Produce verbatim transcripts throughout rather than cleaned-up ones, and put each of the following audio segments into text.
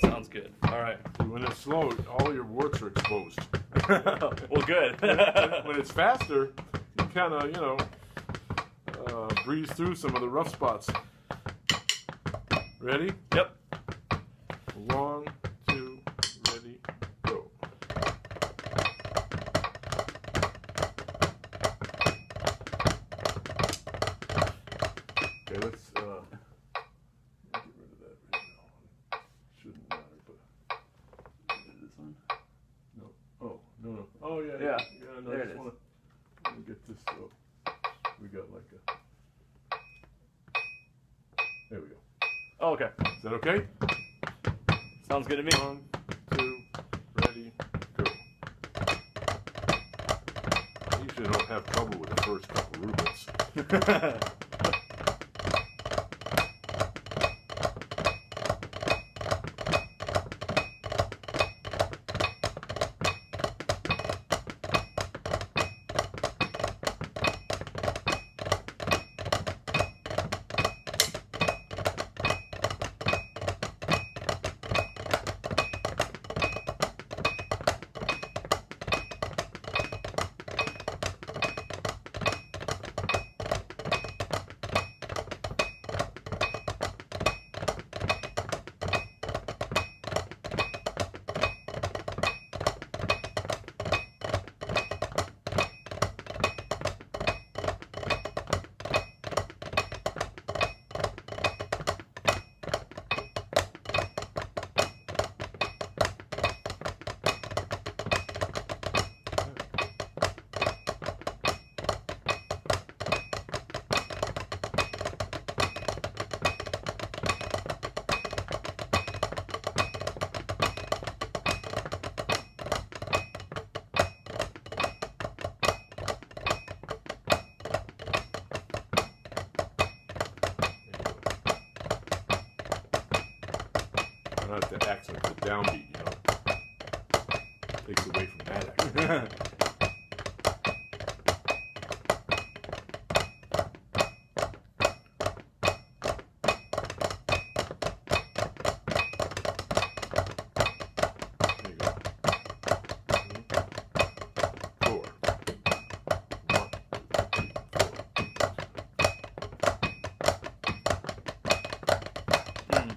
sounds good. All right. When it's slow, all your warts are exposed. Well, good. When it's faster, you kind of, you know, uh, breeze through some of the rough spots. Ready? Yep. One, two, ready, go. Okay, let's uh, get rid of that right now. Shouldn't matter, but This one. no. Oh, no, no. Oh, yeah. Yeah. Yeah, no, There I it just is. want to get this up. We got like a. There we go. Oh, okay. Is that okay? Sounds good to me. One, two, ready, go. I usually don't have trouble with the first couple Rubens. I don't have to act like the downbeat, you know. Takes away from that act. There you go. Mhm. Four. One, two, Mm.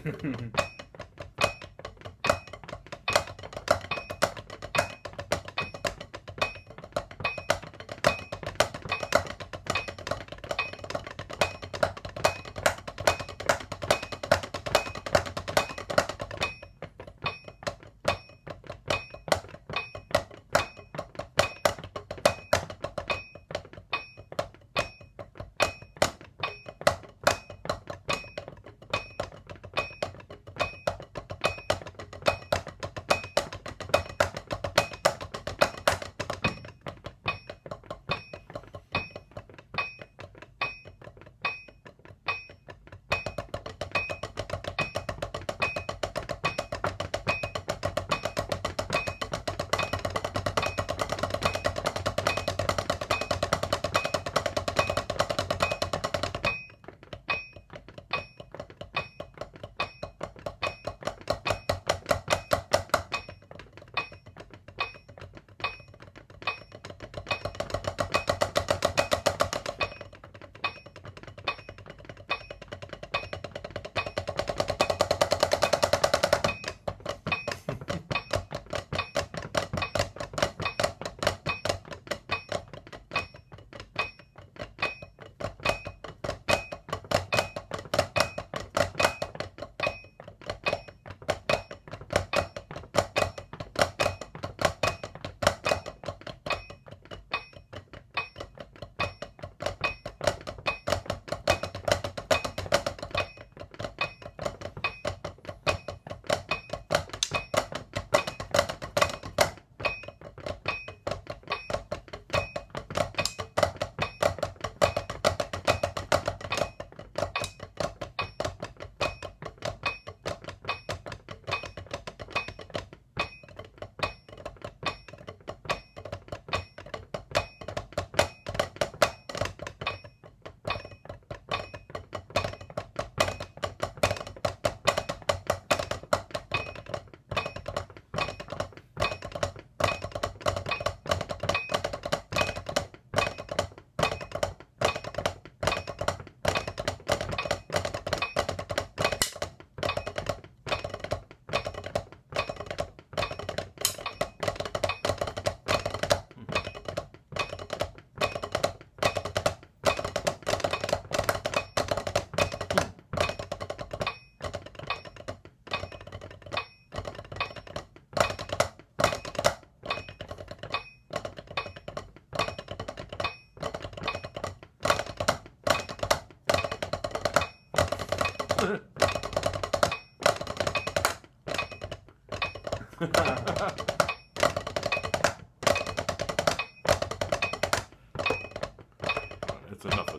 That's enough of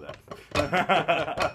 that.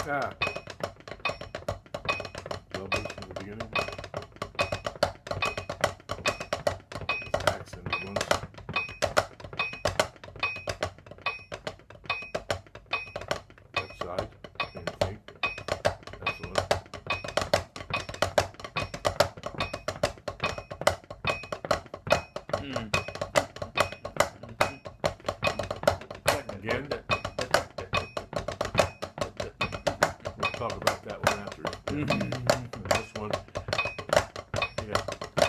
Ah. Doubles in the beginning. It's accented ones. That side, same thing. That's the one. Mm. Again. We'll talk about that one after. Mm-hmm. This one. Yeah.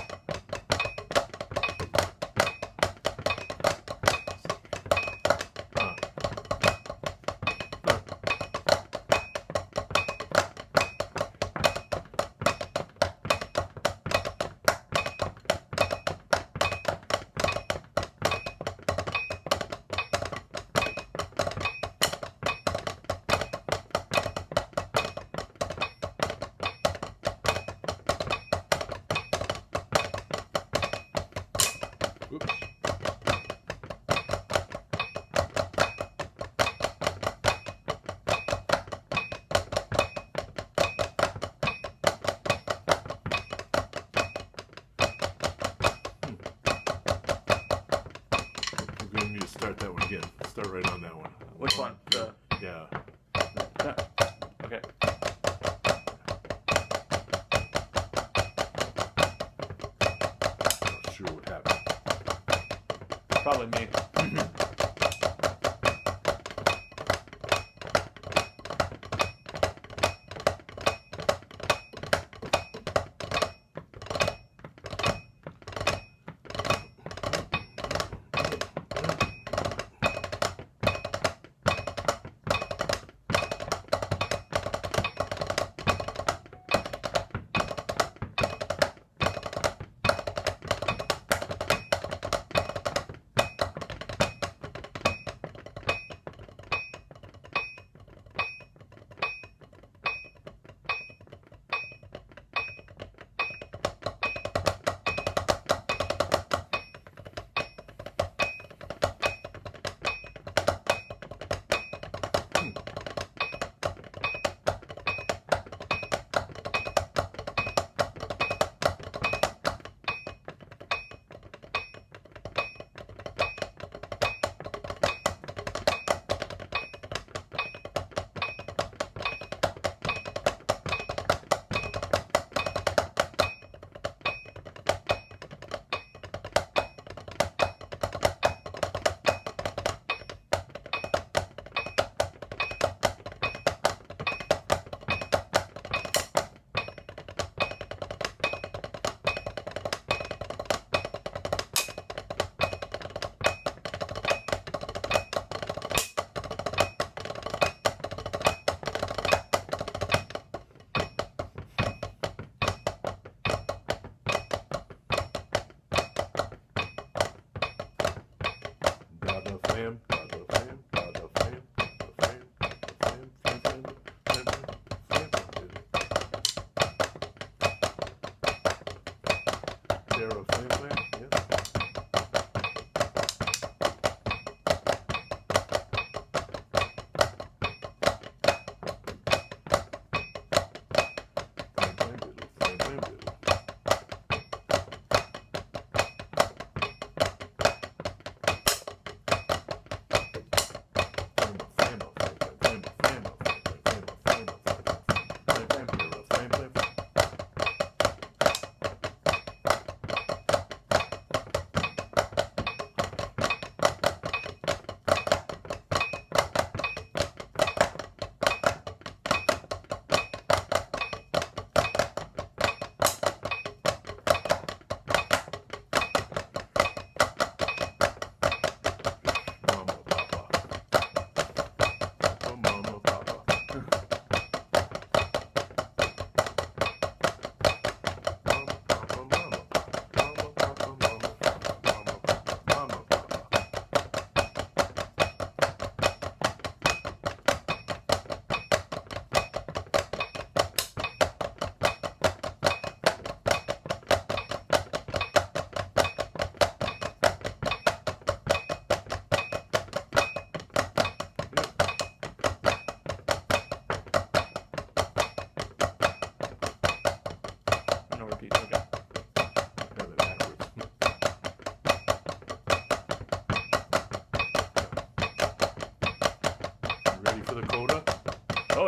Huh. Huh. Oops. We're going to need to start that one again. Start right on that one. Which one? The Yeah. no. Okay. Not sure what happened. Probably me.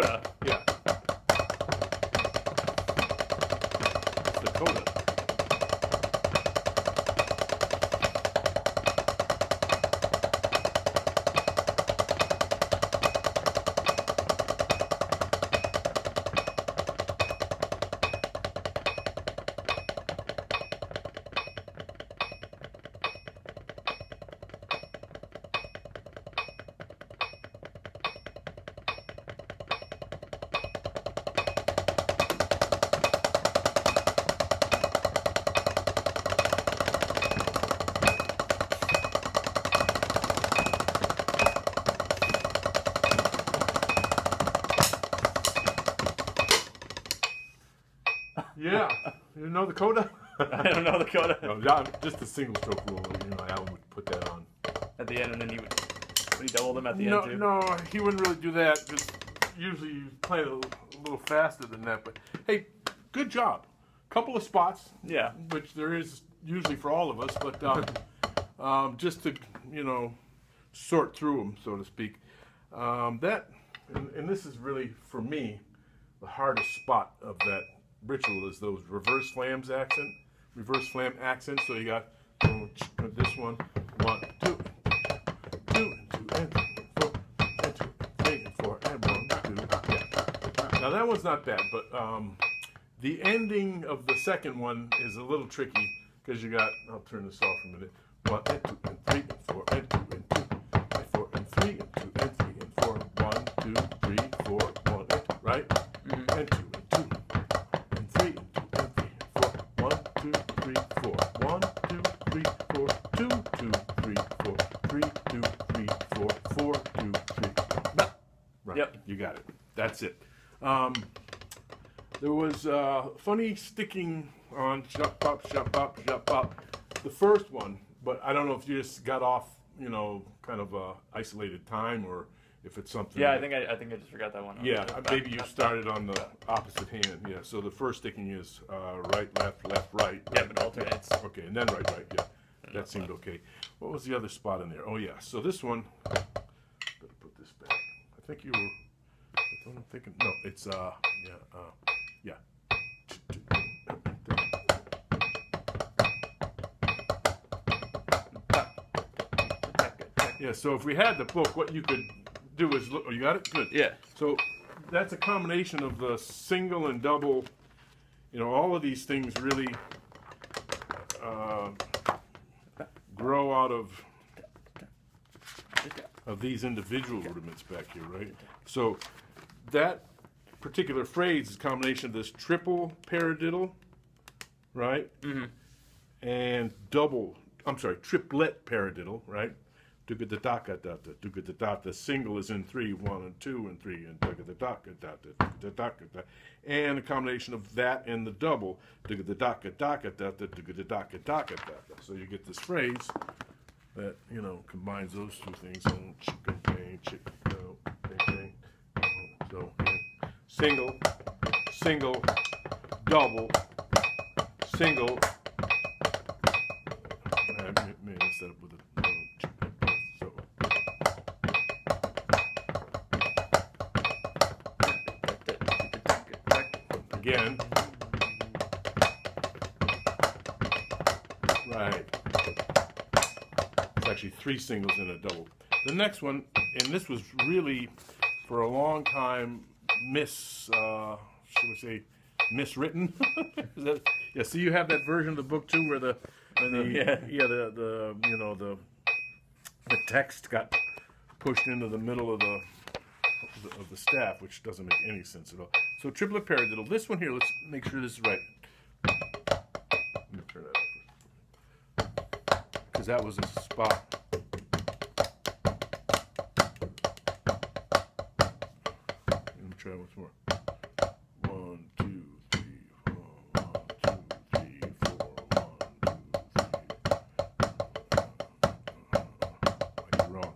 coda. Yeah. It's the coda. Yeah, you know the coda? I don't know the coda. No, yeah, just the single stroke rule. You know, Alan would put that on At the end, and then he would, would he double them at the no, end too? No, he wouldn't really do that. Just usually you play it a little, a little faster than that. But hey, good job. Couple of spots. Yeah. Which there is usually for all of us, but um, um, just to you know sort through them, so to speak. Um, that and, and this is really for me the hardest spot of that ritual is those reverse flams accent, reverse flam accent. So you got oh, this one, one, two, two, and two, and three, and four, and two, and three, and four, and one, two, yeah. Now that one's not bad, but um, the ending of the second one is a little tricky because you got. I'll turn this off for a minute. One, and two, and three, and four, and two, and two, and four, and three, and two, and three, and four. One, two, three, four, one, and two, right? Mm-hmm. And two, and two. Two, three, four. One, two, three, four. Two, two, three, four. Three, two, three, four. Four, two, three. Right. Yep. You got it. That's it. Um, there was uh, funny sticking on shut up, shut up, shut up. The first one, but I don't know if you just got off, you know, kind of a isolated time or if it's something. Yeah, that, I think I, I think I just forgot that one. Yeah, maybe you started on the opposite hand. Yeah, so the first sticking is uh, right, left, left, right. Yeah, right. but alternates. Okay, and then right, right. Yeah, that seemed okay. What was the other spot in there? Oh yeah, so this one. Better put this back. I think you were. I'm thinking. No, it's uh, yeah, uh, yeah. Yeah. So if we had the book, what you could do is look. Oh, you got it? Good. Yeah. So that's a combination of the single and double. You know, all of these things really uh, grow out of of these individual rudiments back here, right? So that particular phrase is a combination of this triple paradiddle, right? Mm-hmm. And double. I'm sorry, triplet paradiddle, right? The single is in three, one and two and three, and and a combination of that and the double. So you get this phrase that, you know, combines those two things. So single, single, double, single. Maybe instead of with a again. Right. It's actually three singles and a double. The next one, and this was really for a long time mis, uh, should we say, miswritten? Is that, yeah. So you have that version of the book too, where the, where the yeah, yeah, the the you know the the text got pushed into the middle of the of the staff, which doesn't make any sense at all. So triplet paradiddle. This one here, let's make sure this is right. Let me turn that up. Because that was a spot. Let me try once more. One, two, three, four. One, two, three, four. One, two, three. You're wrong.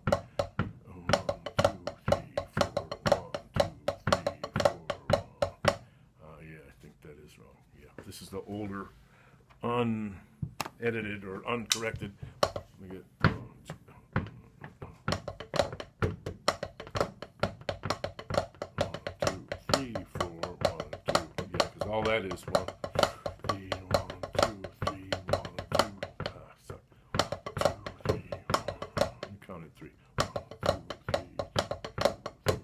This is the older, unedited or uncorrected. Let me get. One, two, all that is. One, three, one, two, three, one, two. Ah, sorry. One, two, three, one. You counted three. One, two, three, three,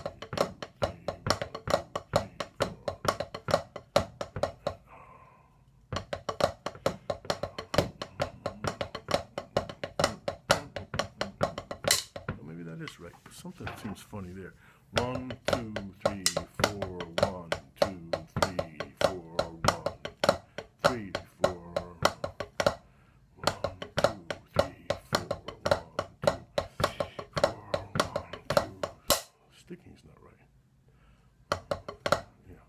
maybe that is right. Something seems funny there. One, two, three, four, one, two, three, four, one, two, three, four, one, two, three, four, one, two, four, one, two. Sticking's not right. Yeah.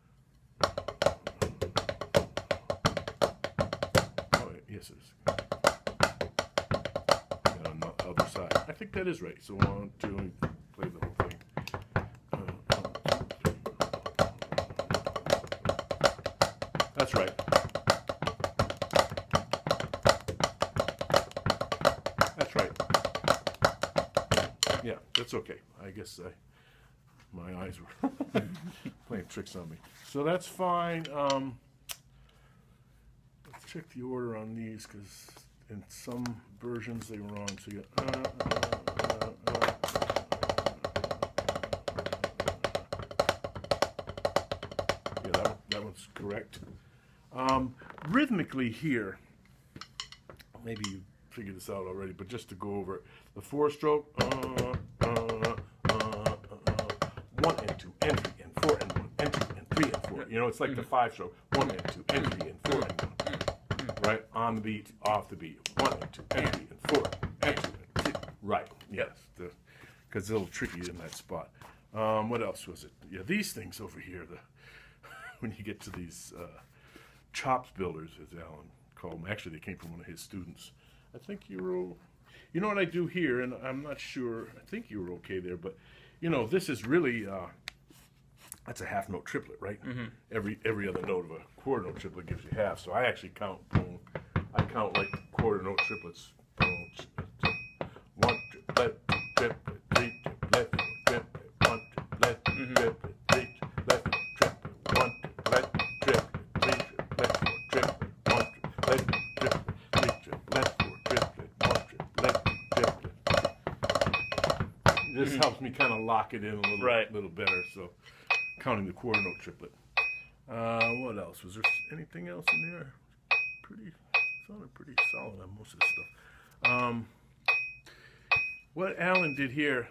Oh, yes, it is. And on the other side. I think that is right. So one, two, and play the whole thing. That's right. That's right. Yeah, that's okay. I guess I, my eyes were playing tricks on me. So that's fine. Um, let's check the order on these because in some versions they were wrong. So you got, uh, uh, uh, uh, yeah, that, that one's correct. Um, rhythmically here, maybe you figured this out already, but just to go over it, the four stroke, uh, uh, uh, uh, one and two, and three, and four, and one, and two, and three, and four. You know, it's like mm-hmm. the five stroke, one and two, and three, and four, and one. Right? On the beat, off the beat, one and two, and three, and four, and two, and three. Right, yes, because it's a little tricky in that spot. Um, what else was it? Yeah, these things over here, the when you get to these uh, chops builders, as Alan called them. Actually, they came from one of his students. I think you were, you know what I do here, and I'm not sure, I think you were okay there, but, you know, this is really, uh, that's a half note triplet, right? Mm-hmm. Every every other note of a quarter note triplet gives you half, so I actually count, boom, I count like quarter note triplets. Boom, one triplet, triplet, three triplet, triplet, one triplet, triplet, three triplet, triplet, one triplet, triplet, three triplet, four triplet, one triplet, triplet, three triplet, four triplet, one triplet, triplet. This mm-hmm. helps me kind of lock it in a little, right. little better, so counting the quarter note triplet. Uh, what else? Was there anything else in there? Pretty, sounded pretty solid on most of this stuff. Um, what Alan did here,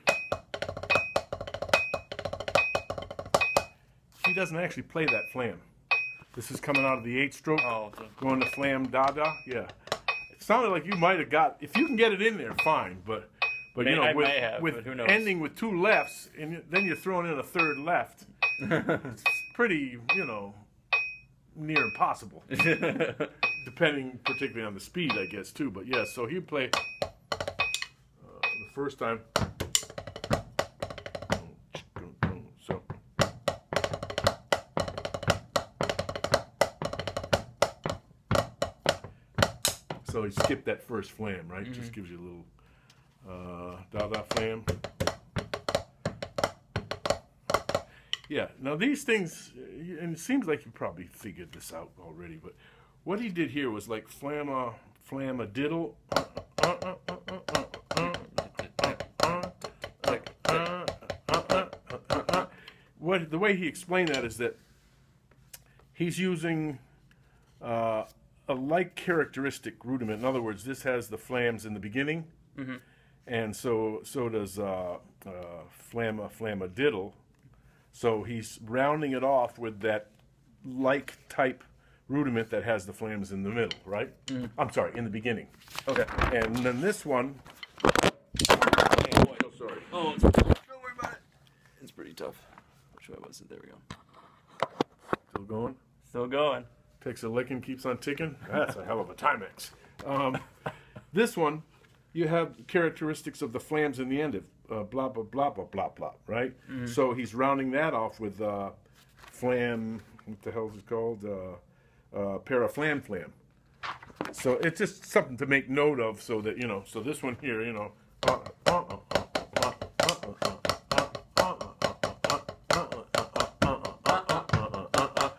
he doesn't actually play that flam. This is coming out of the eight stroke, oh, so. going to flam da da. Yeah, it sounded like you might have got. If you can get it in there, fine. But but may, you know, I with, may have, with but who knows? Ending with two lefts, and then you're throwing in a third left. It's pretty, you know, near impossible. Depending particularly on the speed, I guess, too. But yeah, so he'd play uh, the first time. So. So he skipped that first flam, right? Mm-hmm. Just gives you a little uh, da-da flam. Yeah, now these things, and it seems like you probably figured this out already, but what he did here was like flamma, flamma diddle. What the way he explained that is that he's using uh, a like characteristic rudiment. In other words, this has the flams in the beginning, mm-hmm. and so so does uh, uh, flamma, flamma diddle. So he's rounding it off with that like type rudiment that has the flams in the middle, right? Mm. I'm sorry, in the beginning. Okay. And then this one. Oh, sorry. Oh, it's, don't worry about it. It's pretty tough. Which way was it? There we go. Still going? Still going. Takes a licking, keeps on ticking. That's a hell of a Timex. Um, this one, you have characteristics of the flams in the end of uh, blah, blah, blah, blah, blah, blah, right? Mm-hmm. So he's rounding that off with uh, flam, what the hell is it called? Uh, uh, paraflam flam. So it's just something to make note of so that, you know, so this one here, you know, uh, uh, uh, uh,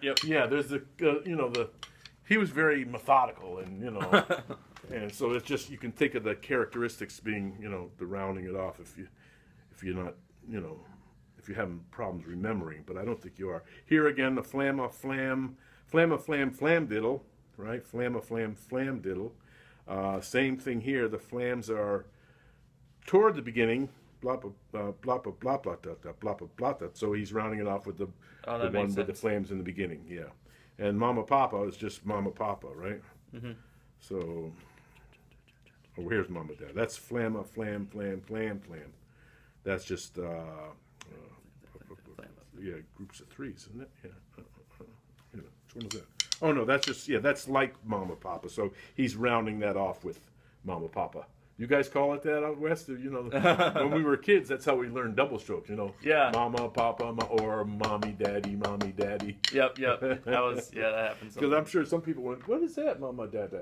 Yep. Yeah, there's the, uh, you know, the, he was very methodical and, you know, and so it's just, you can think of the characteristics being, you know, the rounding it off if you, if you're not, you know, if you're having problems remembering, but I don't think you are. Here again, the flamma flam, flamma flam flam diddle, right? Flamma flam flam diddle. Uh, same thing here. The flams are toward the beginning, blah blah blah blah blah blah blah blah blah blah blah. So he's rounding it off with the, oh, the one with the flams in the beginning, yeah. And Mama Papa is just Mama Papa, right? Mm-hmm. So, oh, here's Mama Dad. That's flamma flam flam flam flam. That's just uh, uh, yeah, groups of threes, isn't it? Yeah. Uh, uh, uh, which one is that? Oh no, that's just yeah, that's like Mama Papa. So he's rounding that off with Mama Papa. You guys call it that out west? You know, when we were kids, that's how we learned double strokes. You know, yeah, Mama, Papa, ma- or Mommy, Daddy, Mommy, Daddy. Yep, yep. That was yeah, that happens. Because I'm sure some people went, "What is that, Mama, Dada?"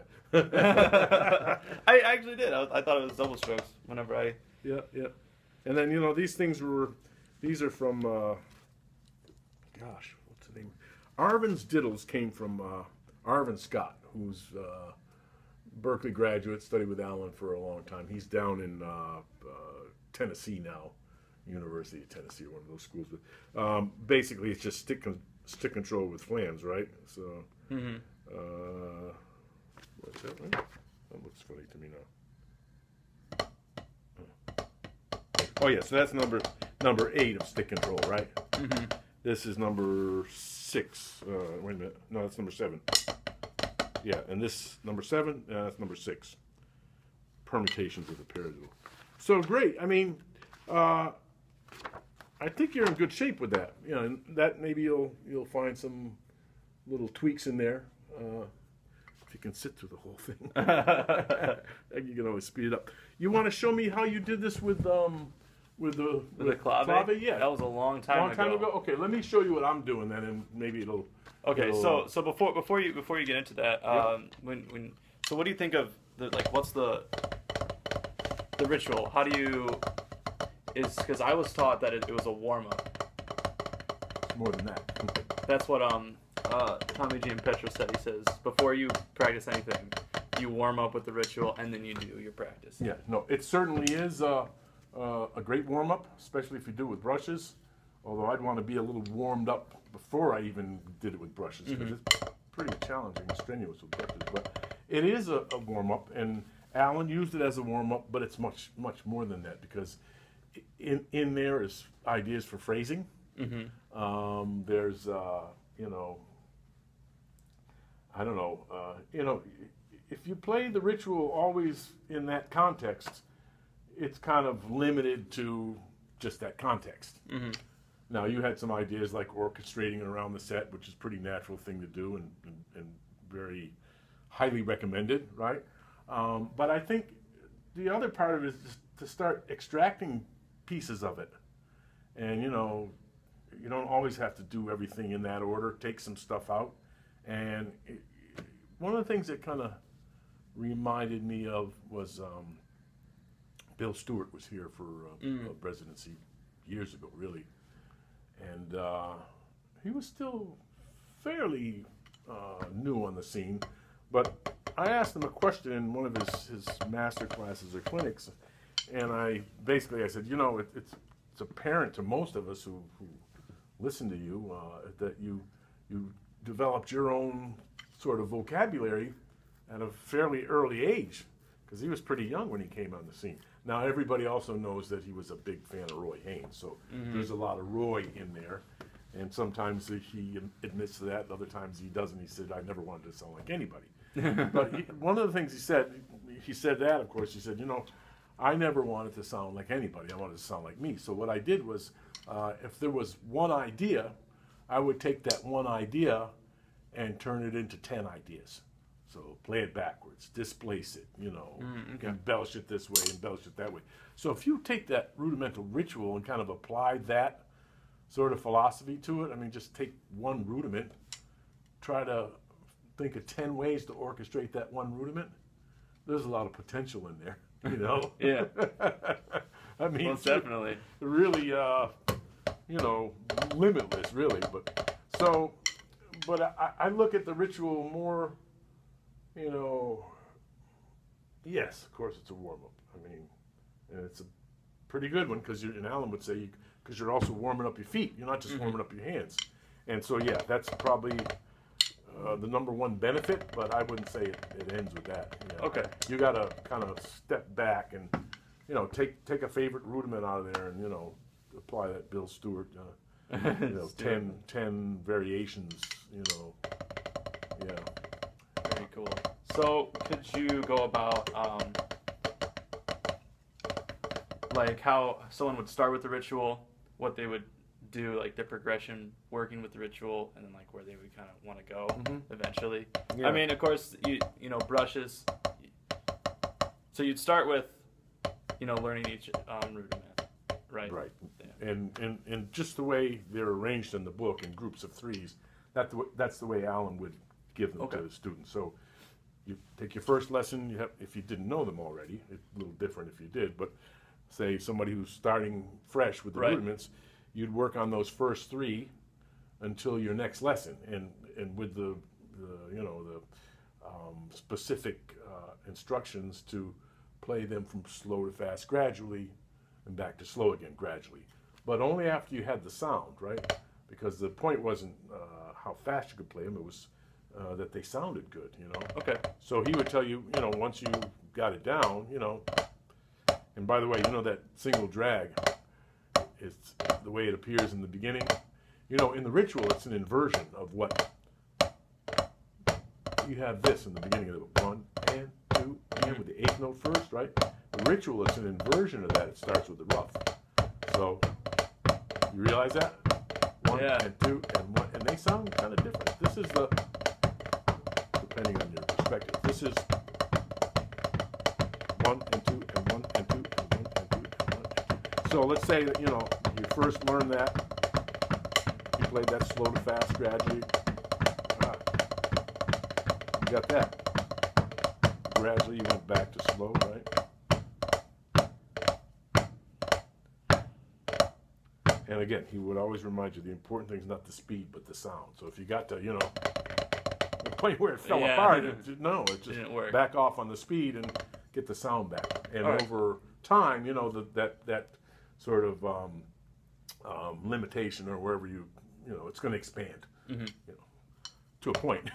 I actually did. I, I thought it was double strokes whenever I. Yeah, yeah. And then you know these things were, these are from, uh, gosh, what's the name? Arvin's diddles came from uh, Arvin Scott, who's. Uh, Berklee graduate, studied with Alan for a long time. He's down in uh, uh, Tennessee now, University of Tennessee, one of those schools. But um, basically, it's just stick con- stick control with flams, right? So, mm-hmm. uh, what's that? Right? That looks funny to me now. Oh yeah, so that's number number eight of stick control, right? Mm-hmm. This is number six. Uh, wait a minute, no, that's number seven. Yeah, and this number seven, uh, that's number six. Permutations of the paradiddle. So great. I mean, uh, I think you're in good shape with that. You know, that maybe you'll you'll find some little tweaks in there. Uh, if you can sit through the whole thing, you can always speed it up. You want to show me how you did this with um with the with, with the clave? clave? Yeah, that was a long time long ago. time ago. Okay, let me show you what I'm doing then, and maybe it'll. Okay, so so before before you before you get into that, um, yeah. when when so what do you think of the like what's the the ritual? How do you is because I was taught that it, it was a warm up. It's more than that. That's what um uh, Tommy G and Petra said. He says before you practice anything, you warm up with the ritual and then you do your practice. Yeah, no, it certainly is uh, uh, a great warm up, especially if you do it with brushes. Although I'd want to be a little warmed up before I even did it with brushes, because mm-hmm. it's pretty challenging and strenuous with brushes. But it is a, a warm-up, and Alan used it as a warm-up, but it's much, much more than that, because in in there is ideas for phrasing. Mm-hmm. Um, there's, uh, you know, I don't know, uh, you know, if you play the ritual always in that context, it's kind of limited to just that context. Mm-hmm. Now, you had some ideas like orchestrating around the set, which is a pretty natural thing to do and, and, and very highly recommended, right? Um, but I think the other part of it is to start extracting pieces of it. And, you know, you don't always have to do everything in that order. Take some stuff out. And it, one of the things that kind of reminded me of was um, Bill Stewart was here for uh, mm. a residency years ago, really. And uh, he was still fairly uh, new on the scene. But I asked him a question in one of his, his master classes or clinics. And I basically, I said, you know, it, it's it's apparent to most of us who, who listen to you uh, that you you developed your own sort of vocabulary at a fairly early age, because he was pretty young when he came on the scene. Now, everybody also knows that he was a big fan of Roy Haynes, so mm-hmm. there's a lot of Roy in there. And sometimes he admits to that, and other times he doesn't. He said, I never wanted to sound like anybody. But he, one of the things he said, he said that, of course, he said, you know, I never wanted to sound like anybody. I wanted to sound like me. So what I did was, uh, if there was one idea, I would take that one idea and turn it into ten ideas. So play it backwards, displace it, you know, mm, okay. embellish it this way, embellish it that way. So if you take that rudimental ritual and kind of apply that sort of philosophy to it, I mean, just take one rudiment, try to think of ten ways to orchestrate that one rudiment, there's a lot of potential in there, you know? Yeah. I mean, most definitely. Really, uh, you know, limitless, really. But so, but I, I look at the ritual more, you know, yes, of course it's a warm-up. I mean, and it's a pretty good one because, and Alan would say, because you, you're also warming up your feet. You're not just mm-hmm. warming up your hands. And so, yeah, that's probably uh, the number one benefit, but I wouldn't say it, it ends with that. You know? Okay. You got to kind of step back and, you know, take take a favorite rudiment out of there and, you know, apply that Bill Stewart, uh, you know, ten, ten variations, you know, yeah. Very cool. So could you go about, um, like how someone would start with the ritual, what they would do, like the progression working with the ritual, and then like where they would kind of want to go mm-hmm. eventually. Yeah. I mean, of course, you you know, brushes. So you'd start with, you know, learning each um, rudiment, right? Right. Yeah. And, and and just the way they're arranged in the book in groups of threes, that the, that's the way Alan would give them okay. to the students. So you take your first lesson. You have, if you didn't know them already, it's a little different if you did, but say somebody who's starting fresh with the right. rudiments, you'd work on those first three until your next lesson, and and with the, the you know the um, specific uh, instructions to play them from slow to fast gradually, and back to slow again gradually, but only after you had the sound, right? Because the point wasn't uh, how fast you could play them; it was uh, that they sounded good, you know. Okay. So he would tell you, you know, once you got it down, you know. And by the way, you know that single drag. It's the way it appears in the beginning. You know, in the ritual, it's an inversion of what you have. This in the beginning of the one and two and with the eighth note first, right? The ritual is an inversion of that. It starts with the rough. So you realize that one yeah. and two and one, and they sound kind of different. This is the, depending on your perspective. This is one and two and one and two and one and two and one and two. So let's say that, you know, you first learned that, you played that slow to fast gradually. Ah, you got that. Gradually you went back to slow, right? And again, he would always remind you the important thing is not the speed but the sound. So if you got to, you know, the point where it fell yeah, apart, it, no, it just didn't work. Back off on the speed and get the sound back. And right. over time, you know, the, that that sort of um, um, limitation or wherever you, you know, it's going to expand, mm-hmm. you know, to a point.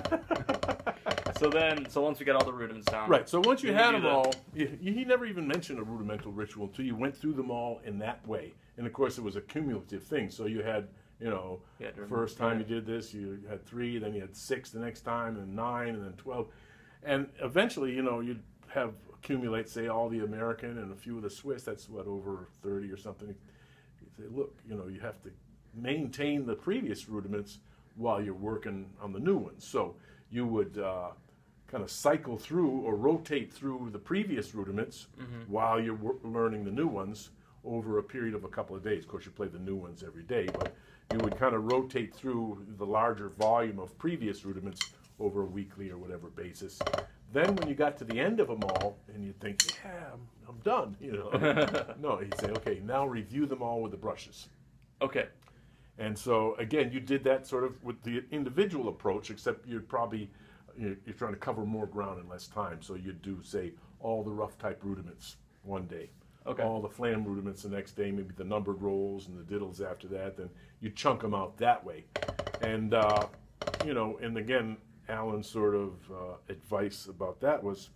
So then, so once we get all the rudiments down. Right, so once you had them the... all, you, he never even mentioned a rudimental ritual until you went through them all in that way. And of course, it was a cumulative thing. So you had, you know, yeah, first time you did this, you had three, then you had six the next time, and nine, and then twelve. And eventually, you know, you'd have accumulate, say, all the American and a few of the Swiss. That's what, over thirty or something. You say, look, you know, you have to maintain the previous rudiments while you're working on the new ones. So you would uh, kind of cycle through or rotate through the previous rudiments mm-hmm. while you're wor- learning the new ones over a period of a couple of days. Of course, you play the new ones every day, but you would kind of rotate through the larger volume of previous rudiments over a weekly or whatever basis. Then when you got to the end of them all, and you'd think, yeah, I'm, I'm done, you know. No, he'd say, okay, now review them all with the brushes. Okay. And so, again, you did that sort of with the individual approach, except you'd probably, you're trying to cover more ground in less time. So you'd do, say, all the rough type rudiments one day. Okay. All the flam rudiments the next day, maybe the numbered rolls and the diddles after that. Then you chunk them out that way. And, uh, you know, and again, Alan's sort of uh, advice about that was,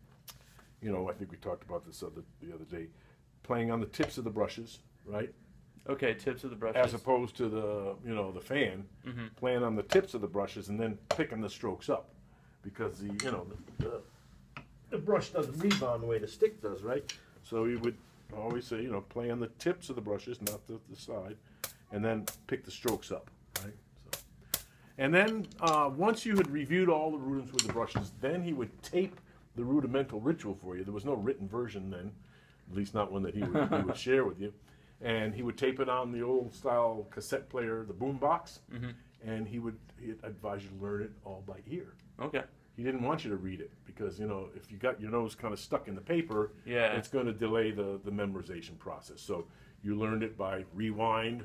you know, I think we talked about this other, the other day, playing on the tips of the brushes, right? Okay, tips of the brushes. As opposed to the, you know, the fan, mm-hmm. playing on the tips of the brushes and then picking the strokes up. Because the, you know, the, the, the brush doesn't rebound the way the stick does, right? So you would always say, you know, play on the tips of the brushes, not the, the side, and then pick the strokes up, right? So, and then uh, once you had reviewed all the rudiments with the brushes, then he would tape the rudimental ritual for you. There was no written version then, at least not one that he would, he would share with you. And he would tape it on the old style cassette player, the boom box, mm-hmm. and he would he'd advise you to learn it all by ear. Okay. He didn't want you to read it because, you know, if you got your nose kind of stuck in the paper, yeah. it's going to delay the, the memorization process. So you learned it by rewind,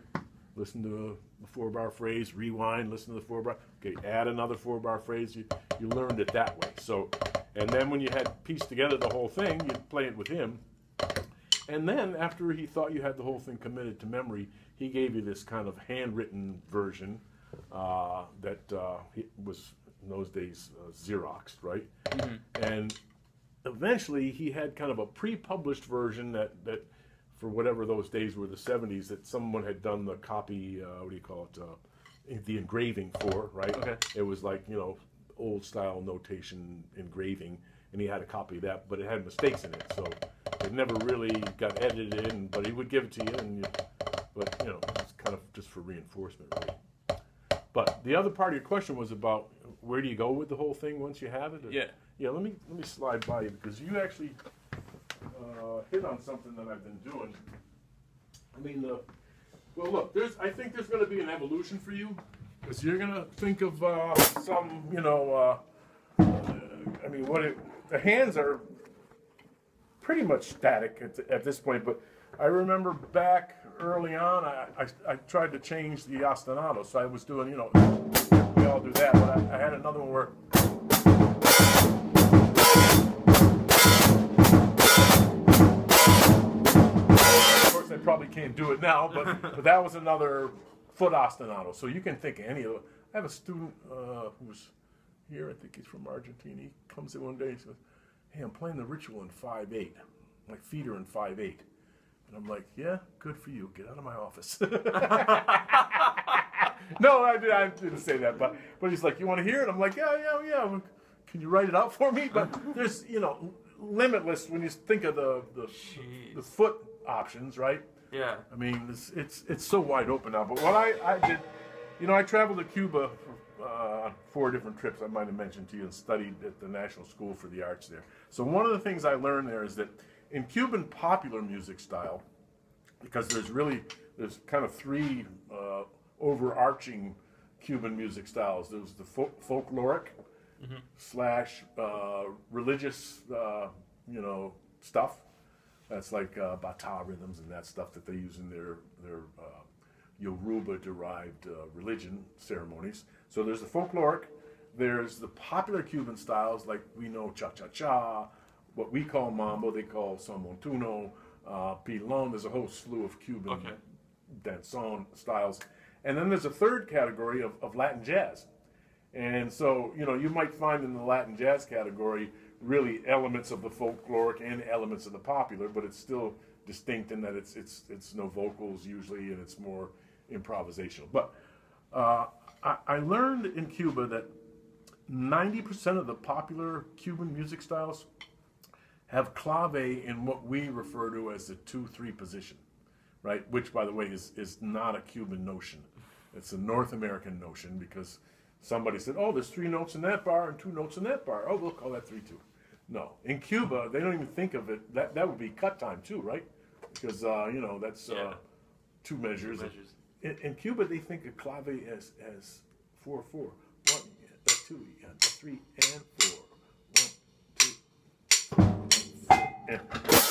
listen to the four-bar phrase, rewind, listen to the four-bar, okay, add another four-bar phrase. You, you learned it that way. So, and then when you had pieced together the whole thing, you'd play it with him. And then after he thought you had the whole thing committed to memory, he gave you this kind of handwritten version uh, that uh, was, in those days, uh, Xeroxed, right? Mm-hmm. And eventually he had kind of a pre-published version that, that for whatever those days were, the seventies, that someone had done the copy, uh, what do you call it, uh, the engraving for, right? Okay. It was like, you know, old style notation engraving, and he had a copy of that, but it had mistakes in it, so it never really got edited in, but he would give it to you, and you, but, you know, it's kind of just for reinforcement, really. But the other part of your question was about where do you go with the whole thing once you have it? Or, yeah. Yeah, let me, let me slide by you, because you actually Uh, hit on something that I've been doing. I mean, uh, well, look, there's. I think there's going to be an evolution for you, because you're going to think of uh, some, you know, uh, uh, I mean, what it, the hands are pretty much static at, the, at this point, but I remember back early on, I, I, I tried to change the ostinato, so I was doing, you know, we all do that, but I, I had another one where I probably can't do it now, but, but that was another foot ostinato. So you can think of any of them. I have a student uh, who's here, I think he's from Argentina. He comes in one day and says, hey, I'm playing the ritual in five eight. My feet are in five eight. And I'm like, yeah, good for you. Get out of my office. No, I, did, I didn't say that, but, but he's like, you want to hear it? I'm like, yeah, yeah, yeah. Can you write it out for me? But there's, you know, limitless when you think of the, the, the, the foot options, right? Yeah. I mean, it's it's it's so wide open now. But what I, I did, you know, I traveled to Cuba for uh, four different trips, I might have mentioned to you, and studied at the National School for the Arts there. So one of the things I learned there is that in Cuban popular music style, because there's really, there's kind of three uh, overarching Cuban music styles. There's the fol folkloric mm-hmm. slash uh, religious, uh, you know, stuff. That's like uh, bata rhythms and that stuff that they use in their their uh, Yoruba-derived uh, religion ceremonies. So there's the folkloric. There's the popular Cuban styles, like we know cha-cha-cha, what we call mambo, they call son montuno, uh, pilon. There's a whole slew of Cuban okay. danzón styles. And then there's a third category of, of Latin jazz. And so, you know, you might find in the Latin jazz category really elements of the folkloric and elements of the popular, but it's still distinct in that it's it's it's no vocals usually, and it's more improvisational. But uh, I, I learned in Cuba that ninety percent of the popular Cuban music styles have clave in what we refer to as the two three position, right? Which, by the way, is is not a Cuban notion. It's a North American notion, because somebody said, oh, there's three notes in that bar and two notes in that bar. Oh, we'll call that three two. No, in Cuba, they don't even think of it. That that would be cut time too, right? Because uh, you know that's uh, yeah. two measures. Two measures. In, in Cuba, they think of clave as as four four. One, yeah, two, yeah, three, and four. One, two, and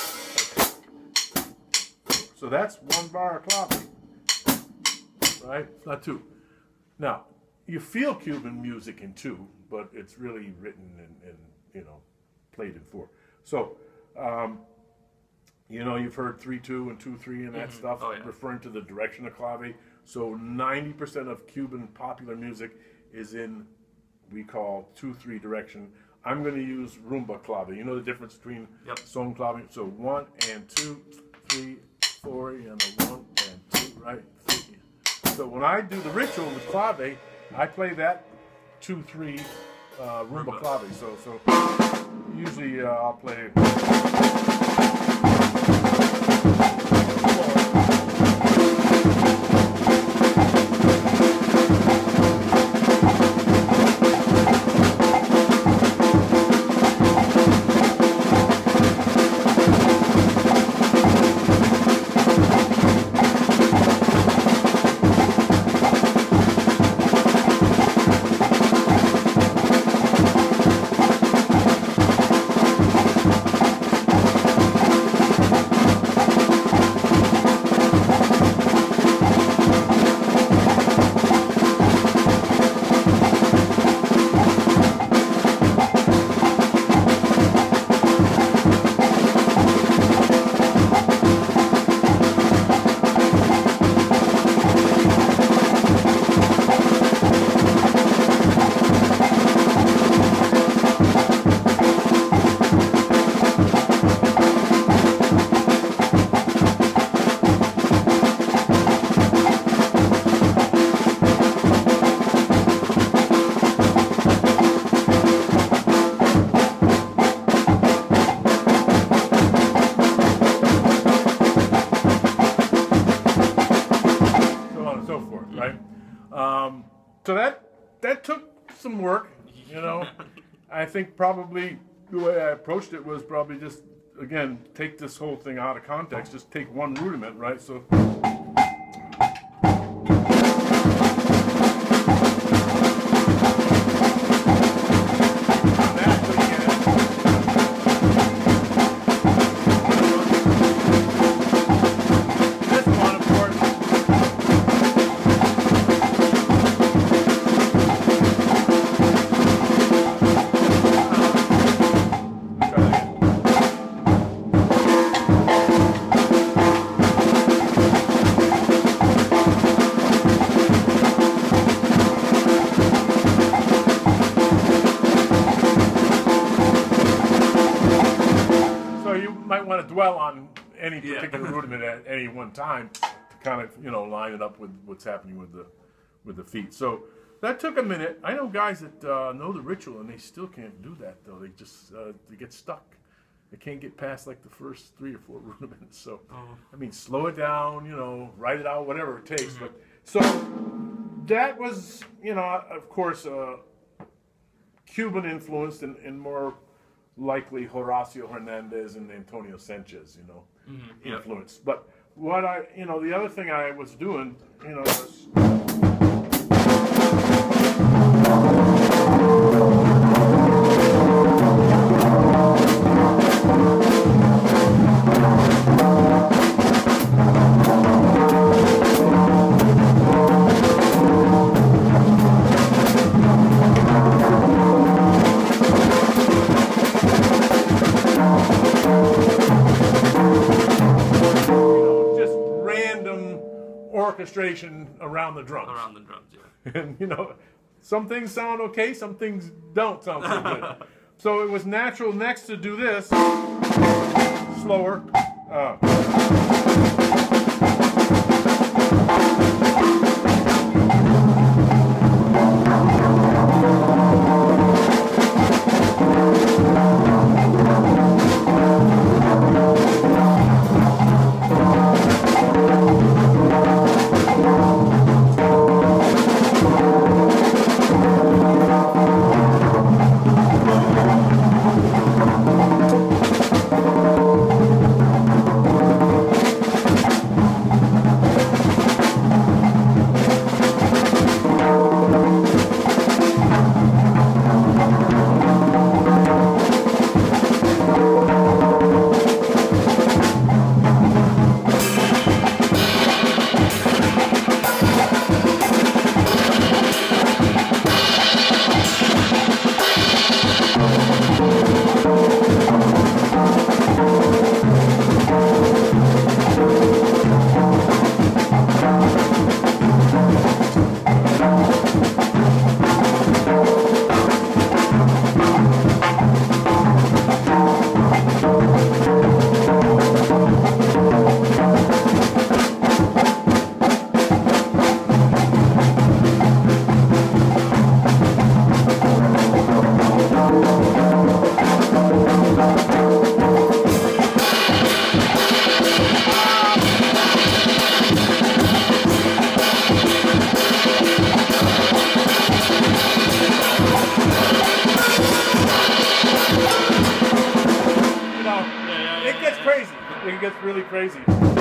so that's one bar of clave, right? It's not two. Now, you feel Cuban music in two, but it's really written in, in you know. played in four. So, um, you know, you've heard three two and two three and that mm-hmm. stuff, oh, yeah. referring to the direction of clave. So ninety percent of Cuban popular music is in, we call two three direction. I'm going to use rumba clave. You know the difference between yep. son clave? So one and two, three, four, and a one and two, right? Three. So when I do the ritual with clave, I play that two three uh, rumba, rumba clave. So, so usually uh, I'll play. Um, so that that took some work, you know. I think probably the way I approached it was probably just, again, take this whole thing out of context. Just take one rudiment, right? So. Dwell on any particular yeah. rudiment at any one time to kind of, you know, line it up with what's happening with the with the feet. So that took a minute. I know guys that uh, know the ritual and they still can't do that though. They just uh, they get stuck. They can't get past like the first three or four rudiments. So oh. I mean, slow it down. You know, write it out, whatever it takes. Mm-hmm. But so that was, you know, of course, uh, Cuban influenced and, and more. Likely Horacio Hernandez and Antonio Sanchez, you know, mm-hmm. influence. Yep. But what I, you know, the other thing I was doing, you know, was. Orchestration around the drums. Around the drums, yeah. And, you know, some things sound okay, some things don't sound so good. So it was natural next to do this, slower. Uh. Really crazy.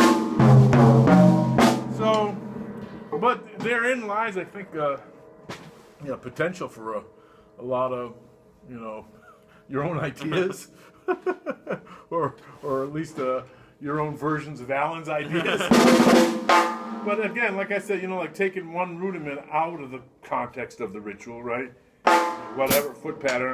So, but therein lies, I think, uh, you know, potential for a, a lot of, you know, your own ideas, or or at least uh, your own versions of Alan's ideas. But again, like I said, you know, like taking one rudiment out of the context of the ritual, right? Whatever foot pattern.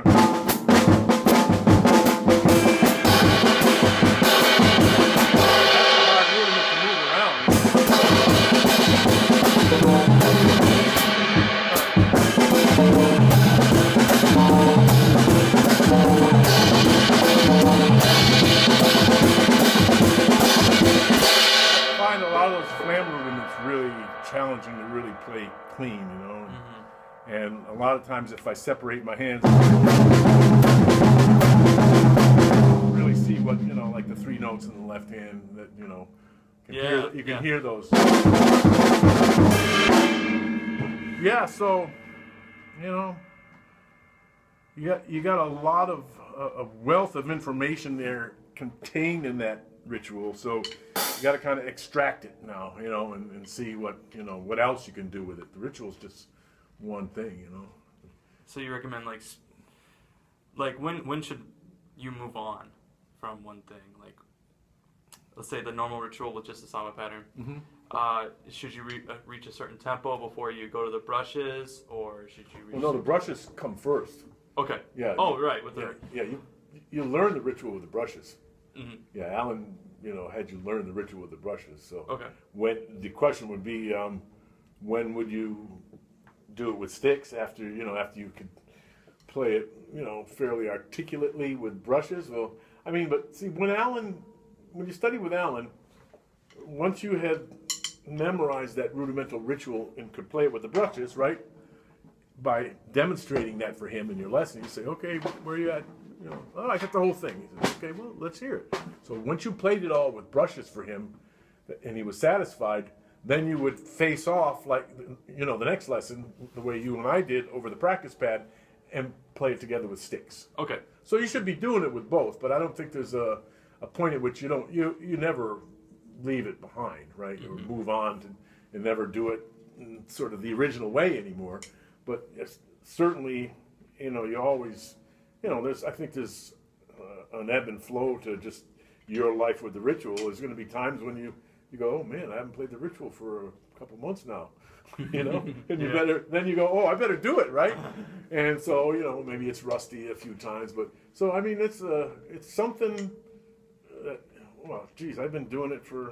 Challenging to really play clean, you know, mm-hmm. and a lot of times if I separate my hands, really see what, you know, like the three notes in the left hand that, you know, can yeah, hear, you can yeah. hear those. yeah, so, you know, you got, you got a lot of uh, a wealth of information there contained in that ritual, so you got to kind of extract it now, you know, and, and see what, you know, what else you can do with it. The ritual is just one thing, you know. So you recommend, like, like when when should you move on from one thing? Like, let's say the normal ritual with just the sama pattern. Mm-hmm. Uh, should you re- uh, reach a certain tempo before you go to the brushes, or should you reach... Well, no, the brushes come first. Okay. Yeah. Oh, right, with the... Yeah, yeah you, you learn the ritual with the brushes. Mm-hmm. Yeah, Alan, you know, had you learn the ritual with the brushes. So okay. When the question would be, um, when would you do it with sticks after, you know, after you could play it, you know, fairly articulately with brushes? Well, I mean, but see, when Alan, when you study with Alan, once you had memorized that rudimental ritual and could play it with the brushes, right? By demonstrating that for him in your lesson, you say, okay, where are you at? You know, oh, I got the whole thing. He says, okay, well, let's hear it. So once you played it all with brushes for him, and he was satisfied, then you would face off like, you know, the next lesson, the way you and I did over the practice pad, and play it together with sticks. Okay. So you should be doing it with both, but I don't think there's a, a point at which you don't, you, you never leave it behind, right? Mm-hmm. Or move on to, and never do it in sort of the original way anymore. But it's certainly, you know, you always, you know, there's, I think there's uh, an ebb and flow to just your life with the ritual. There's going to be times when you, you go, oh man, I haven't played the ritual for a couple months now, you know, and you yeah. better, then you go, oh, I better do it, right? And so, you know, maybe it's rusty a few times, but, so, I mean, it's, uh, it's something that, well, geez, I've been doing it for,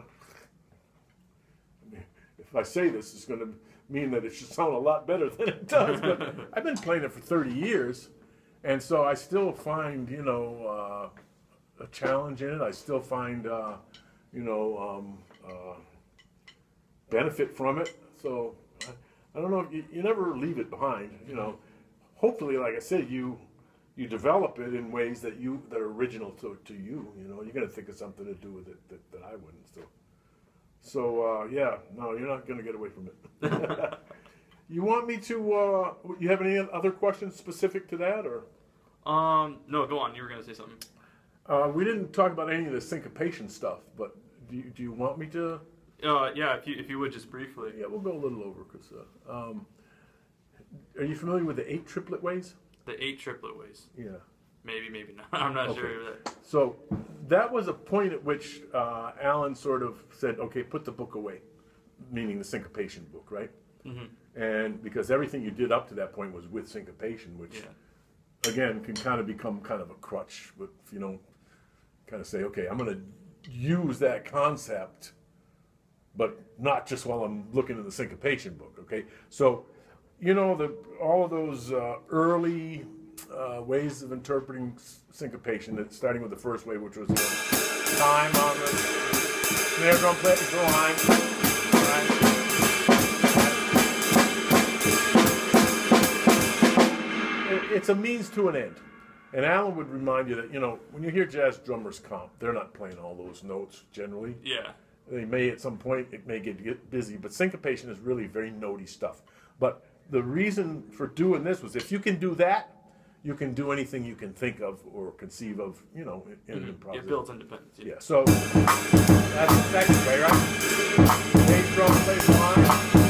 I mean, if I say this, it's going to mean that it should sound a lot better than it does, but I've been playing it for thirty years, and so I still find, you know, uh, a challenge in it. I still find, uh, you know, um, uh, benefit from it. So I, I don't know, you, you never leave it behind, you know. Hopefully, like I said, you you develop it in ways that you that are original to, to you, you know. You're going to think of something to do with it that, that I wouldn't, so. So, uh, yeah, no, you're not going to get away from it. You want me to, uh, you have any other questions specific to that, or? Um, no, go on. You were going to say something. Uh, we didn't talk about any of the syncopation stuff, but do you, do you want me to? Uh, yeah, if you, if you would, just briefly. Yeah, we'll go a little over, because, uh, um, are you familiar with the eight triplet ways? The eight triplet ways? Yeah. Maybe, maybe not. I'm not okay. sure. That. So that was a point at which uh, Alan sort of said, okay, put the book away, meaning the syncopation book, right? Mm-hmm. And because everything you did up to that point was with syncopation, which, yeah. again, can kind of become kind of a crutch. But if you don't kind of say, okay, I'm going to use that concept, but not just while I'm looking in the syncopation book, okay? So, you know, the all of those uh, early... Uh, ways of interpreting syncopation, that starting with the first way, which was you know, time on the snare drum play, the line, right? It, it's a means to an end. And Alan would remind you that, you know, when you hear jazz drummers comp, they're not playing all those notes generally. Yeah. They may at some point, it may get, get busy, but syncopation is really very notey stuff. But the reason for doing this was if you can do that, you can do anything you can think of or conceive of, you know, in mm-hmm. an improvisation. It builds independence. Yeah. yeah. So that's the second way, right? Bass drum plays line.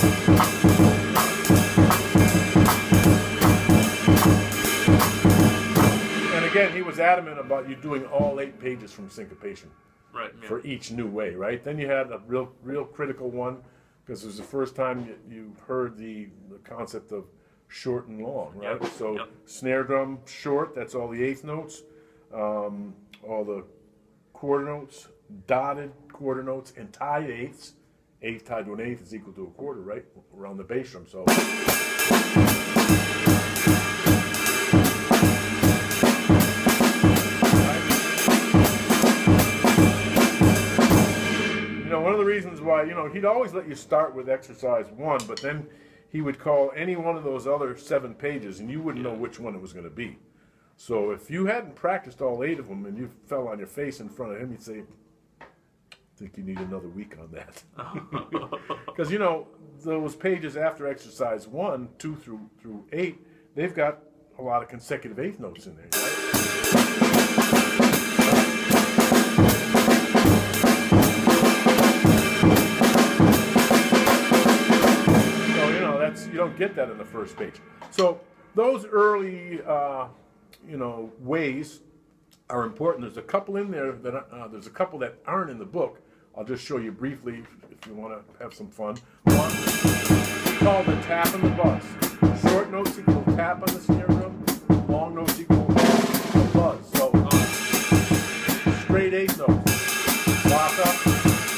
And again, he was adamant about you doing all eight pages from syncopation. Right. Yeah. For each new way, right? Then you had a real, real critical one because it was the first time you, you heard the, the concept of short and long, right? Yep. So yep. snare drum short, that's all the eighth notes, um, all the quarter notes, dotted quarter notes, and tied eighths. Eighth tied to an eighth is equal to a quarter, right? Around the bass drum, so. You know, one of the reasons why, you know, he'd always let you start with exercise one, but then he would call any one of those other seven pages, and you wouldn't know which one it was going to be. So if you hadn't practiced all eight of them and you fell on your face in front of him, you'd say, think you need another week on that. Because, you know, those pages after exercise one, two through through eight, they've got a lot of consecutive eighth notes in there, right? So, you know, that's, you don't get that in the first page. So those early, uh, you know, ways are important. There's a couple in there that uh, there's a couple that aren't in the book. I'll just show you briefly if you want to have some fun. One called the tap and the buzz. Short notes equal tap on the snare drum. Long notes equal the buzz. So uh, straight eighth notes. Lock up.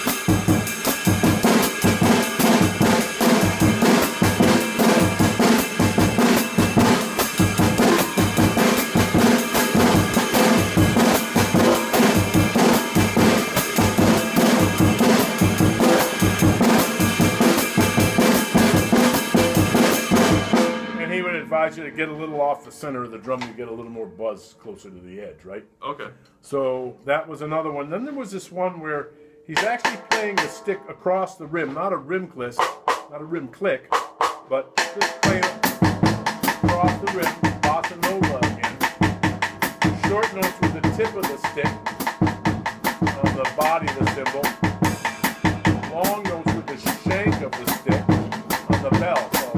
Advise you to get a little off the center of the drum, you get a little more buzz closer to the edge, right? Okay. So that was another one. Then there was this one where he's actually playing the stick across the rim, not a rim click, not a rim click, but just playing across the rim, bossa nova again. Short notes with the tip of the stick on the body of the cymbal. Long notes with the shank of the stick on the bell. So,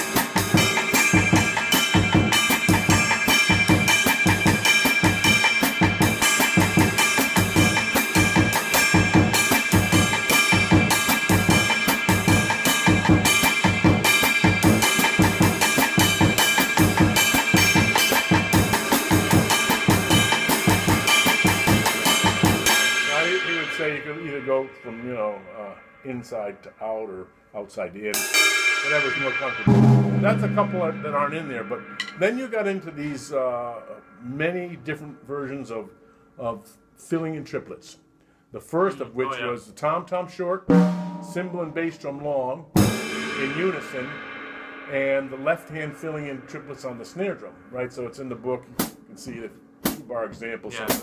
go from, you know, uh, inside to out or outside to in, whatever's more comfortable. That's a couple that aren't in there, but then you got into these uh, many different versions of, of filling in triplets. The first of which oh, yeah. was the tom-tom short, cymbal and bass drum long, in unison, and the left hand filling in triplets on the snare drum, right? So it's in the book, you can see the two-bar examples. Yeah.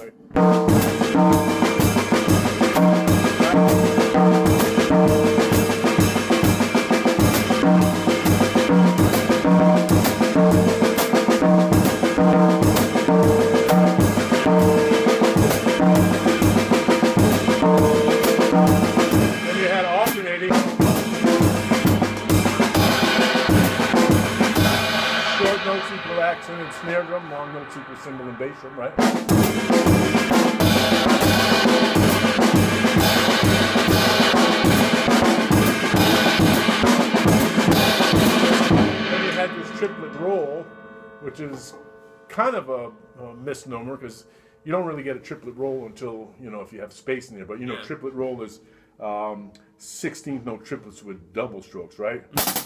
Accent and snare drum, long notes equal cymbal and bass drum, right? Then you had this triplet roll, which is kind of a, a misnomer because you don't really get a triplet roll until, you know, if you have space in there. But, you know, yeah. triplet roll is um, sixteenth note triplets with double strokes, right?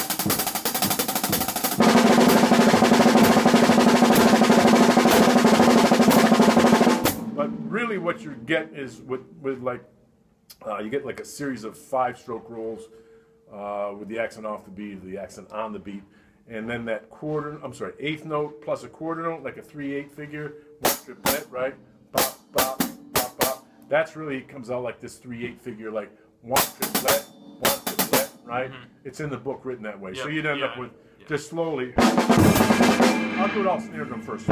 But really what you get is with, with like, uh, you get like a series of five stroke rolls uh, with the accent off the beat, the accent on the beat, and then that quarter, I'm sorry, eighth note plus a quarter note, like a three eight figure, one triplet, right? Bop, bop, bop, bop. That's really comes out like this three eight figure, like one triplet, one triplet, right? Mm-hmm. It's in the book written that way. Yep. So you'd end yeah. up with yeah. just slowly. I'll do it all snare drum first.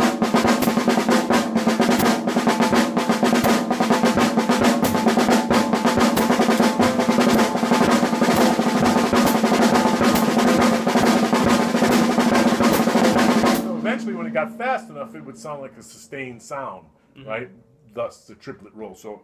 When it got fast enough, it would sound like a sustained sound, mm-hmm. right? Thus the triplet roll. So.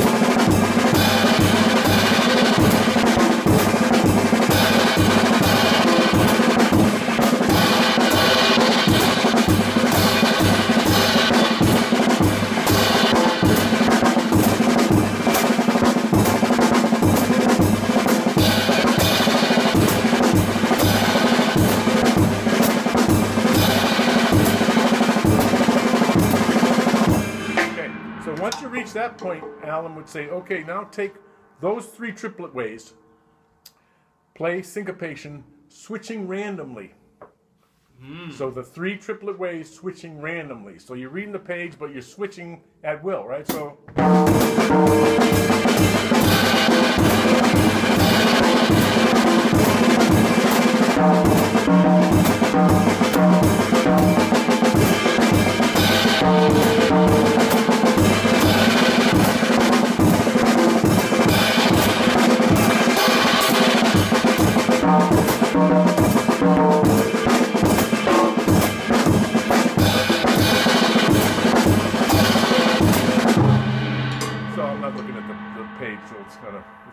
Reach that point, Alan would say, okay, now take those three triplet ways, play syncopation, switching randomly. Mm. So the three triplet ways switching randomly. So you're reading the page, but you're switching at will, right? So.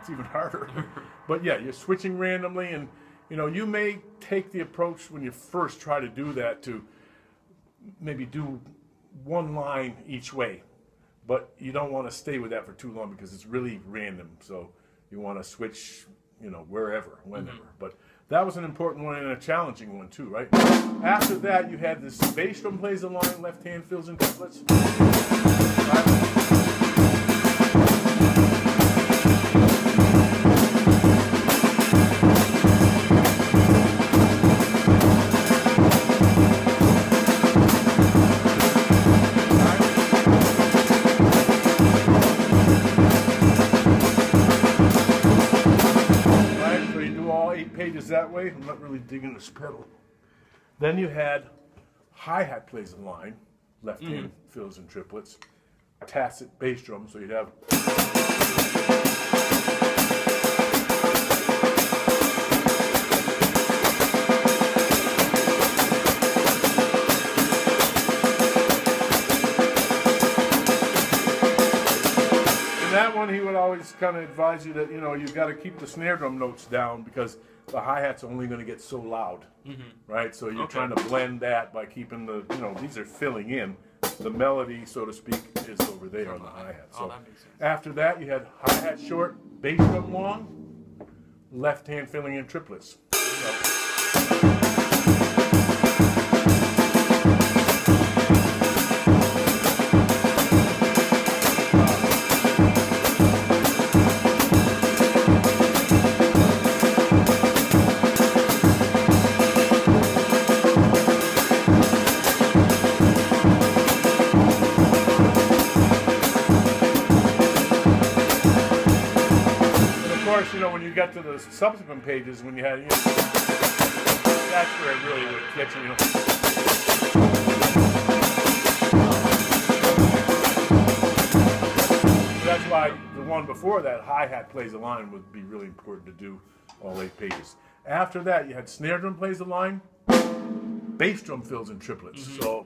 it's even harder. But yeah, you're switching randomly, and you know, you may take the approach when you first try to do that to maybe do one line each way, but you don't want to stay with that for too long because it's really random. So you want to switch, you know, wherever, whenever. Mm-hmm. But that was an important one and a challenging one too, right? After that, you had this bass drum plays the line, left hand fills in triplets. Right? That way. I'm not really digging this pedal. Then you had hi-hat plays the line, left hand mm-hmm. fills in triplets, tacit bass drum, so you'd have that one. He would always kind of advise you that, you know, you've got to keep the snare drum notes down because the hi-hat's only going to get so loud, mm-hmm. right? So you're okay. trying to blend that by keeping the, you know, these are filling in. The melody, so to speak, is over there on the hi-hat. So oh, that makes sense. After that, you had hi-hat short, bass drum long, left hand filling in triplets. So, you know, when you got to the subsequent pages, when you had, you know, that's where it really would get you, you know. That's why the one before that, hi-hat plays the line, would be really important to do all eight pages. After that, you had snare drum plays the line, bass drum fills in triplets. Mm-hmm. So.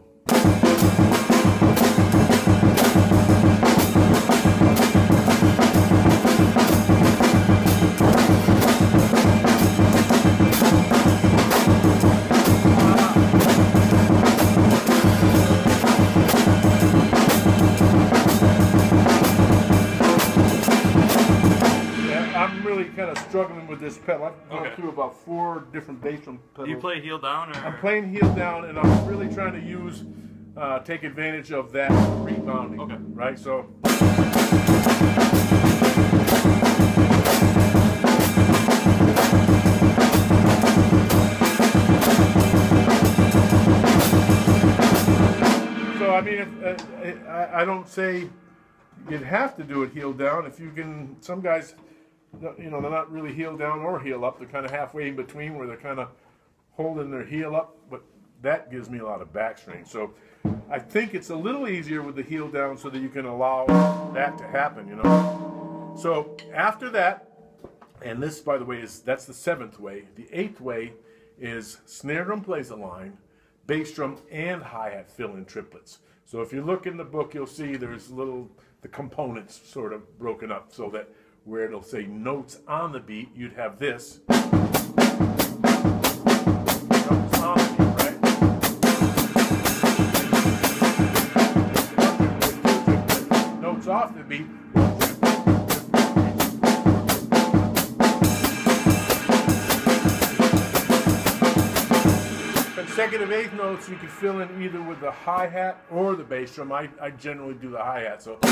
Kind of struggling with this pedal. I've gone okay. through about four different bass drum pedals. You play heel down, or I'm playing heel down, and I'm really trying to use, uh, take advantage of that rebounding. Okay. Right. So. So I mean, if, uh, I, I don't say you'd have to do it heel down. If you can, some guys. You know, they're not really heel down or heel up. They're kind of halfway in between where they're kind of holding their heel up, but that gives me a lot of back strain. So I think it's a little easier with the heel down so that you can allow that to happen, you know. So after that, and this, by the way, is that's the seventh way. The eighth way is snare drum plays a line, bass drum and hi-hat fill in triplets. So if you look in the book, you'll see there's little, the components sort of broken up so that where it'll say notes on the beat, you'd have this. Notes on the beat, right? Notes off the beat. Consecutive eighth notes you can fill in either with the hi-hat or the bass drum. I, I generally do the hi-hat, so.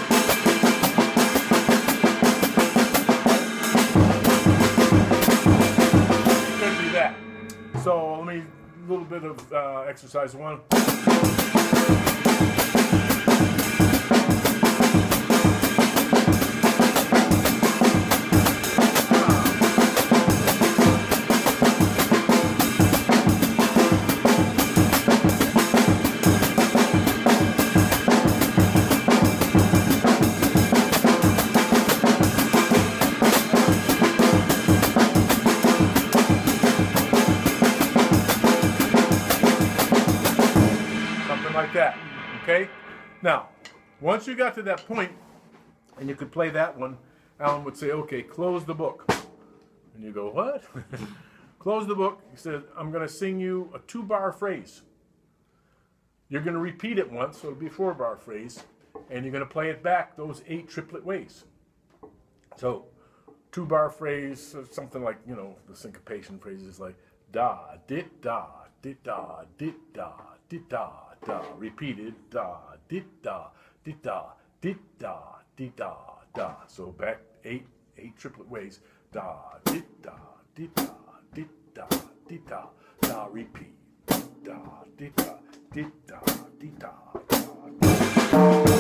That. So let me, a little bit of uh, exercise one. That, okay? Now, once you got to that point, and you could play that one, Alan would say, okay, close the book. And you go, what? Close the book. He said, I'm going to sing you a two-bar phrase. You're going to repeat it once, so it'll be a four-bar phrase, and you're going to play it back those eight triplet ways. So, two-bar phrase, something like, you know, the syncopation phrases like da, dit, da, dit, da, dit, da, dit, da, da. Repeated, da, dit, da, dit, da, dit, da, dit, da, da. So back eight, eight triplet ways. Da, dit, da, dit, da, dit, da, dit, da, da. Repeat. Da, dit, da, dit, da, dit, da, da.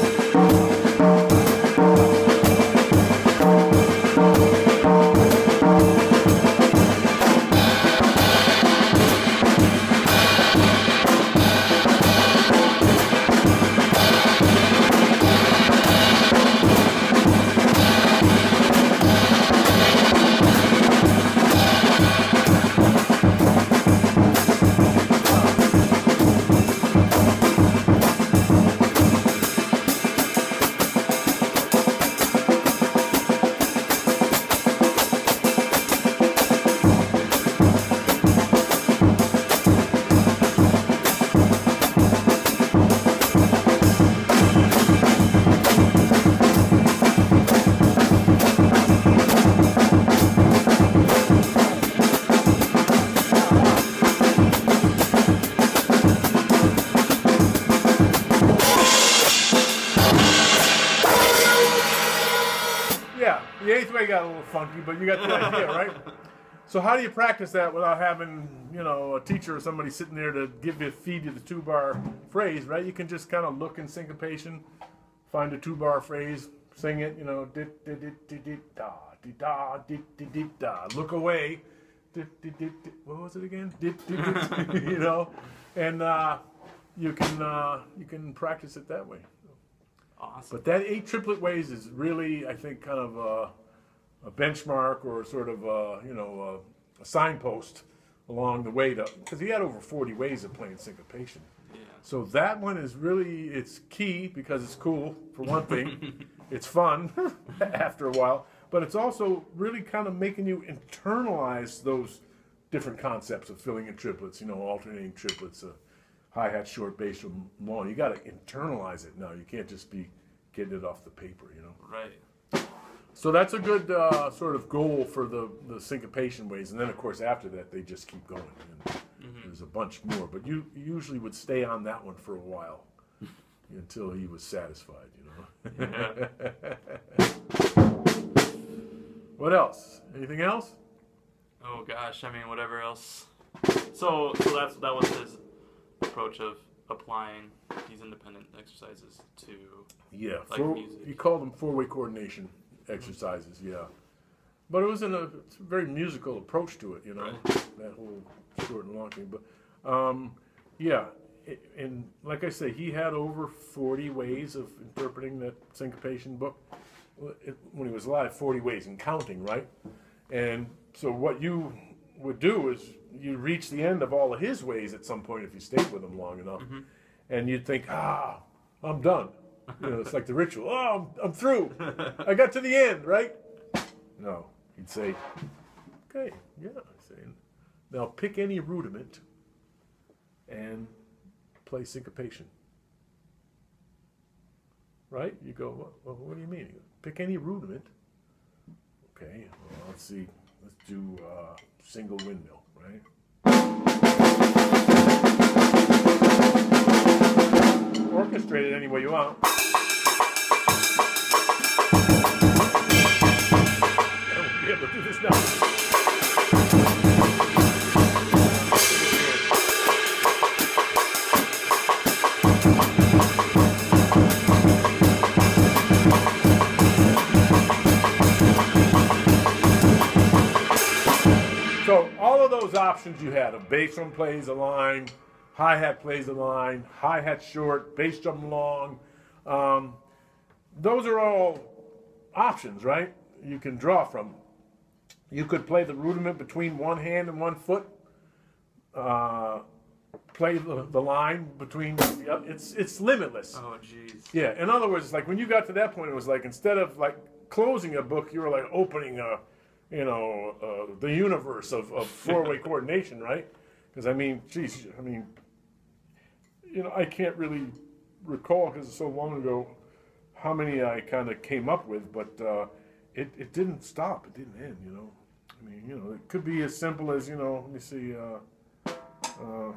Got a little funky, but you got the idea, right? So how do you practice that without having, you know, a teacher or somebody sitting there to give you, feed you the two-bar phrase, right? You can just kind of look in syncopation, find a two-bar phrase, sing it, you know, dit dit dit dit dit da, dit da, dit dit dit da. Look away, dit dit dit dit. What was it again? Dit dit dit. You know, and uh, you can uh, you can practice it that way. Awesome. But that eight triplet ways is really, I think, kind of uh, a benchmark or sort of a, you know, a, a signpost along the way to, because he had over forty ways of playing syncopation. Yeah. So that one is really, it's key because it's cool, for one thing. It's fun after a while, but it's also really kind of making you internalize those different concepts of filling in triplets, you know, alternating triplets, uh, hi-hat, short, bass, drum, long. You got to internalize it now. You can't just be getting it off the paper, you know. Right. So that's a good uh, sort of goal for the, the syncopation ways. And then, of course, after that, they just keep going. And mm-hmm. There's a bunch more. But you usually would stay on that one for a while until he was satisfied, you know. Yeah. What else? Anything else? Oh, gosh. I mean, whatever else. So, so that's that was his approach of applying these independent exercises to yeah, like four, music. He called them four-way coordination exercises, yeah. But it was in a, it's a very musical approach to it, you know, right. That whole short and long thing. But, um, yeah, it, and like I say, he had over forty ways of interpreting that syncopation book. It, when he was alive, forty ways and counting, right? And so what you would do is you reach the end of all of his ways at some point if you stayed with him long enough, mm-hmm. and you'd think, ah, I'm done. You know, it's like the ritual. Oh, I'm, I'm through. I got to the end, right? No, he'd say, okay, yeah. I'd say, now pick any rudiment and play syncopation. Right? You go, well, what do you mean? Pick any rudiment. Okay, well, let's see. Let's do uh, single windmill, right? Orchestrate it any way you want. I won't be able to do this now. So all of those options you had, a bass drum plays a line, hi-hat plays a line, hi-hat short, bass drum long. Um, those are all options, right? You can draw from. You could play the rudiment between one hand and one foot. Uh, play the, the line between, it's it's limitless. Oh, jeez. Yeah, in other words, it's like when you got to that point, it was like instead of like closing a book, you were like opening a, you know, uh, the universe of, of four-way coordination, right? Because I mean, geez, I mean, you know, I can't really recall because it's so long ago how many I kind of came up with, but uh, it it didn't stop. It didn't end. You know, I mean, you know, it could be as simple as, you know, let me see. Uh, uh,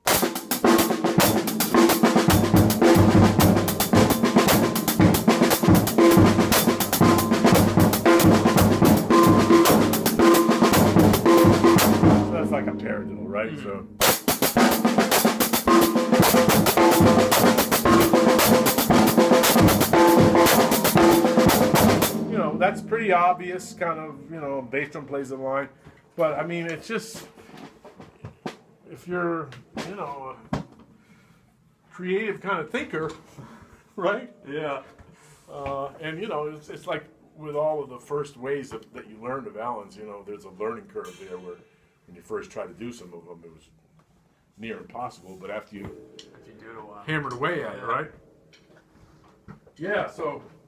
That's like a paradiddle, right? Mm-hmm. So. You know, that's pretty obvious, kind of, you know, bass drum plays the line. But, I mean, it's just, if you're, you know, a creative kind of thinker, right? Yeah. Uh, and, you know, it's, it's like with all of the first ways that, that you learn the balance, you know, there's a learning curve there where when you first try to do some of them, it was near impossible. But after you, if you do it a while, hammered away at yeah. it, right? Yeah, so